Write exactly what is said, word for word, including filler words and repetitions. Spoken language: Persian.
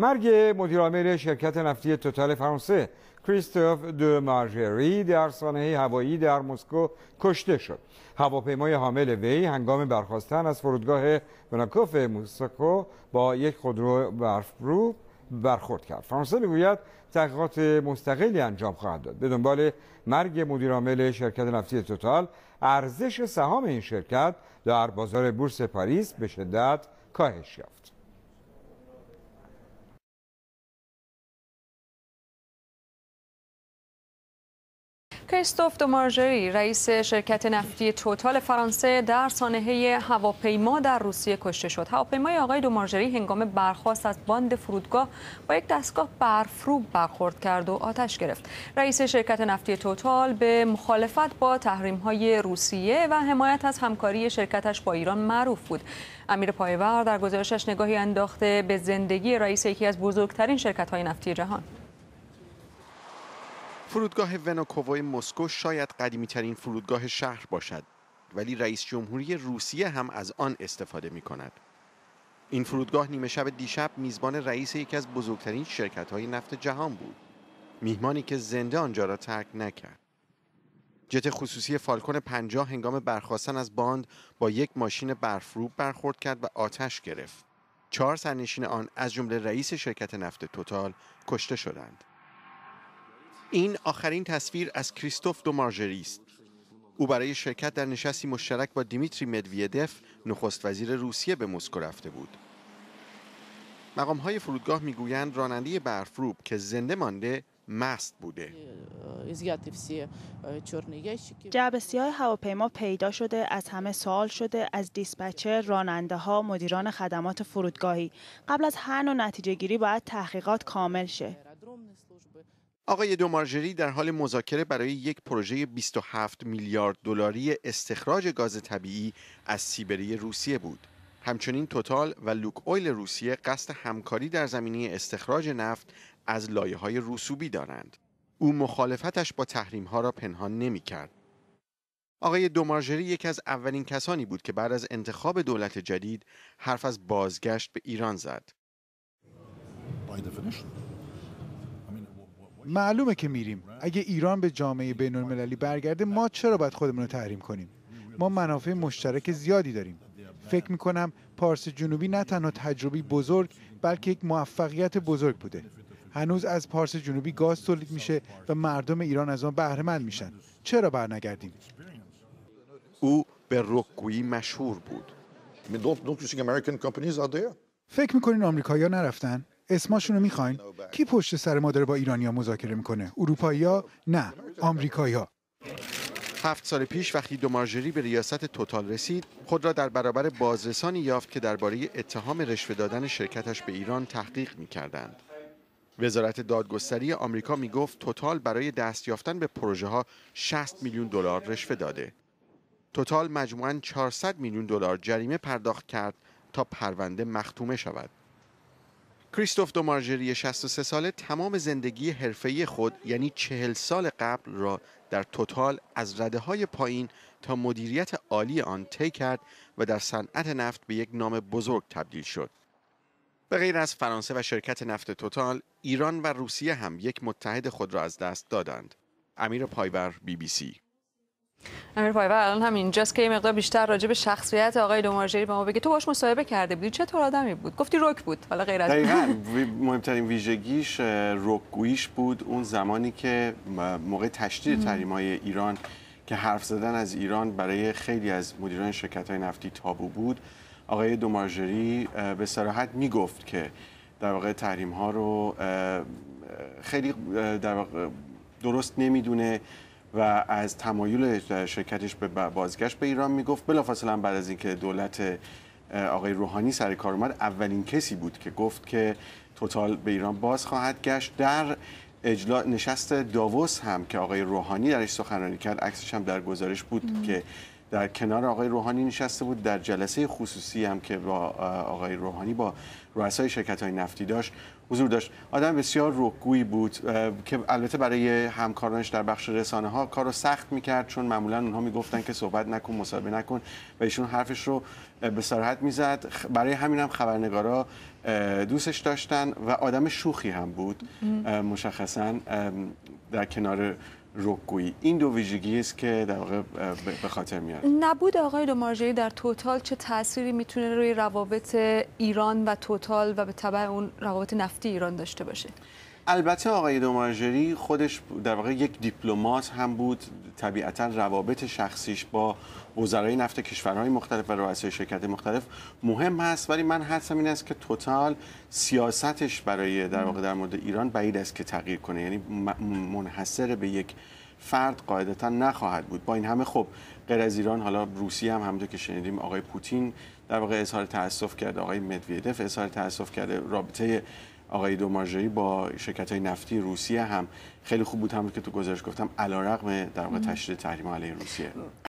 مرگ مدیرعامل شرکت نفتی توتال فرانسه کریستوف دو مارژری در سانحه هوایی در مسکو کشته شد. هواپیمای حامل وی هنگام برخاستن از فرودگاه وناکوف مسکو با یک خودرو برفرو برخورد کرد. فرانسه میگوید تحقیقات مستقلی انجام خواهد داد. به دنبال مرگ مدیرعامل شرکت نفتی توتال، ارزش سهام این شرکت در بازار بورس پاریس به شدت کاهش یافت. کریستوف دو مارژری رئیس شرکت نفتی توتال فرانسه در سانحه هواپیما در روسیه کشته شد. هواپیمای آقای دو مارژری هنگام برخاست از باند فرودگاه با یک دستگاه برفرو برخورد کرد و آتش گرفت. رئیس شرکت نفتی توتال به مخالفت با تحریم‌های روسیه و حمایت از همکاری شرکتش با ایران معروف بود. امیر پایور در گزارشش نگاهی انداخته به زندگی رئیس یکی از بزرگترین شرکت‌های نفتی جهان. فرودگاه وناکوو مسکو شاید قدیمی‌ترین فرودگاه شهر باشد، ولی رئیس جمهوری روسیه هم از آن استفاده می‌کند. این فرودگاه نیمه شب دیشب میزبان رئیس یکی از بزرگترین شرکت‌های نفت جهان بود، میهمانی که زنده آنجا را ترک نکرد. جت خصوصی فالکون پنجاه هنگام برخاستن از باند با یک ماشین برفروب برخورد کرد و آتش گرفت. چهار سرنشین آن از جمله رئیس شرکت نفت توتال کشته شدند. این آخرین تصویر از کریستوف دو مارژری است. او برای شرکت در نشستی مشترک با دیمیتری مدویدف نخست وزیر روسیه به مسکو رفته بود. مقام‌های فرودگاه میگویند راننده برفروب که زنده مانده مست بوده. جعبه سیاه هواپیما پیدا شده، از همه سوال شده، از دیسپچر، راننده ها، مدیران خدمات فرودگاهی. قبل از هر نوع نتیجه گیری باید تحقیقات کامل شه. آقای دو مارژری در حال مذاکره برای یک پروژه بیست و هفت میلیارد دلاری استخراج گاز طبیعی از سیبری روسیه بود. همچنین توتال و لوک اویل روسیه قصد همکاری در زمینه استخراج نفت از لایه‌های رسوبی دارند. او مخالفتش با تحریم‌ها را پنهان نمی‌کرد. آقای دو مارژری یکی از اولین کسانی بود که بعد از انتخاب دولت جدید حرف از بازگشت به ایران زد. معلومه که میریم. اگه ایران به جامعه بین‌المللی برگرده، ما چرا باید خودمون رو تحریم کنیم؟ ما منافع مشترک زیادی داریم. فکر میکنم پارس جنوبی نه تنها تجربی بزرگ، بلکه یک موفقیت بزرگ بوده. هنوز از پارس جنوبی گاز تولید میشه و مردم ایران از آن بهره مند میشن. چرا برنگردیم؟ او به رکگویی مشهور بود. فکر میکنین آمریکایی‌ها نرفتن؟ اسماشون رو میخواین؟ کی پشت سر ما داره با ایرانی‌ها مذاکره میکنه؟ اروپایی‌ها؟ نه، آمریکایی‌ها. هفت سال پیش وقتی دو مارژری به ریاست توتال رسید، خود را در برابر بازرسانی یافت که درباره اتهام رشوه دادن شرکتش به ایران تحقیق می‌کردند. وزارت دادگستری آمریکا میگفت توتال برای دست یافتن به پروژه ها شصت میلیون دلار رشوه داده. توتال مجموعاً چهارصد میلیون دلار جریمه پرداخت کرد تا پرونده مختومه شود. کریستوف دو مارژری شصت و سه ساله تمام زندگی حرفه‌ای خود یعنی چهل سال قبل را در توتال از رده‌های پایین تا مدیریت عالی آن طی کرد و در صنعت نفت به یک نام بزرگ تبدیل شد. به غیر از فرانسه و شرکت نفت توتال، ایران و روسیه هم یک متحد خود را از دست دادند. امیر پایور، بی بی سی. امیر پایور الان هم اینجاست که یه مقدار بیشتر راجع به شخصیت آقای دو مارژری به ما بگه. تو باهاش مصاحبه کرده بودی، چطور آدمی بود؟ گفتی رک بود، حالا غیر از دقیقاً مهمترین ویژگیش رکگوییش بود. اون زمانی که موقع تشدید تحریم‌های ایران که حرف زدن از ایران برای خیلی از مدیران شرکت‌های نفتی تابو بود، آقای دو مارژری به صراحت میگفت که در واقع تحریم‌ها رو خیلی در واقع درست نمیدونه و از تمایل شرکتش به بازگشت به ایران میگفت. بلافاصله بعد از اینکه دولت آقای روحانی سر کار اومد، اولین کسی بود که گفت که توتال به ایران باز خواهد گشت. در اجلاس نشست داووس هم که آقای روحانی درش سخنرانی کرد، عکسش هم در گزارش بود ام. که در کنار آقای روحانی نشسته بود. در جلسه خصوصی هم که با آقای روحانی با رؤسای شرکت‌های نفتی داشت حضور داشت. آدم بسیار رکگویی بود که البته برای همکارانش در بخش رسانه‌ها کار رو سخت می‌کرد، چون معمولاً اونها میگفتن که صحبت نکن، مصاحبه نکن و ایشون حرفش رو به صراحت میزد. برای همین هم خبرنگارا دوستش داشتن و آدم شوخی هم بود مشخصاً در کنار رکگویی. این دو ویژگی است که در واقع به خاطر میاد. نبود آقای دومارژری در توتال چه تأثیری میتونه روی روابط ایران و توتال و به تبع اون روابط نفتی ایران داشته باشه؟ البته آقای دومارژری خودش در واقع یک دیپلمات هم بود. طبیعتا روابط شخصیش با وزرای نفت کشورهای مختلف و رؤسای شرکت مختلف مهم هست، ولی من حدسم این است که توتال سیاستش برای در واقع در مورد ایران بعید است که تغییر کنه، یعنی منحصر به یک فرد قاعدتا نخواهد بود. با این همه خب غیر از ایران حالا روسیه هم همونطور که شنیدیم آقای پوتین در واقع اظهار تأسف کرده، آقای مدویدف اظهار تأسف کرده. رابطه آقای دومارژری با شرکت‌های نفتی روسیه هم خیلی خوب بود، همونطور که تو گزارش گفتم علیرغم در واقع تشدید تحریم علیه روسیه.